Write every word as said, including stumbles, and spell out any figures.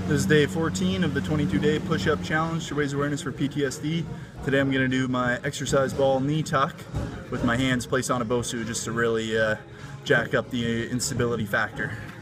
This is day fourteen of the twenty-two day push-up challenge to raise awareness for P T S D. Today I'm going to do my exercise ball knee tuck with my hands placed on a BOSU just to really uh, jack up the instability factor.